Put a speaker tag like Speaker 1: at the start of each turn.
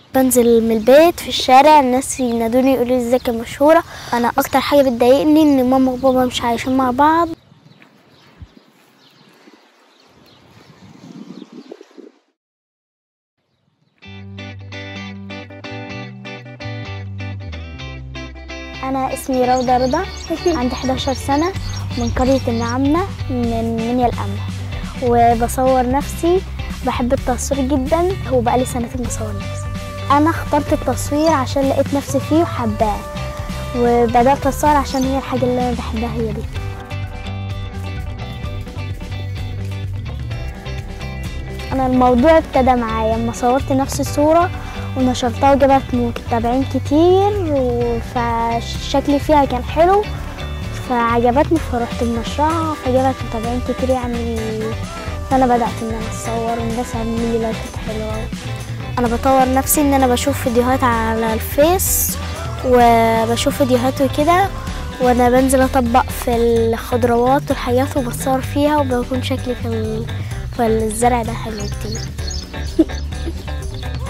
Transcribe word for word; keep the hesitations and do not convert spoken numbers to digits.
Speaker 1: بنزل من البيت في الشارع الناس ينادوني يقولوا لي ازيك يا مشهورة. انا اكتر حاجة بتضايقني ان ماما وبابا مش عايشين مع بعض. انا اسمي روضة رضا، عندي حداشر سنة، من قرية النعامنة من منيا القمح، وبصور نفسي. بحب التصوير جدا وبقالي سنتين بصور نفسي. انا اخترت التصوير عشان لقيت نفسي فيه وحباه، وبدأت اتصور عشان هي الحاجة اللي انا بحبها هي دي. انا الموضوع ابتدى معايا لما صورت نفسي صورة ونشرتها وجابت متابعين كتير، فشكلي فيها كان حلو فعجبتني فرحت منشرها فجابت متابعين كتير يعني. فانا بدأت ان انا اتصور والناس عملوا لي لايكات حلوة. انا بطور نفسي ان انا بشوف فيديوهات على الفيس وبشوف فيديوهات وكده، وانا بنزل اطبق في الخضروات والحاجات وبتصور فيها، وبكون شكلي في في الزرع ده حلو كتير.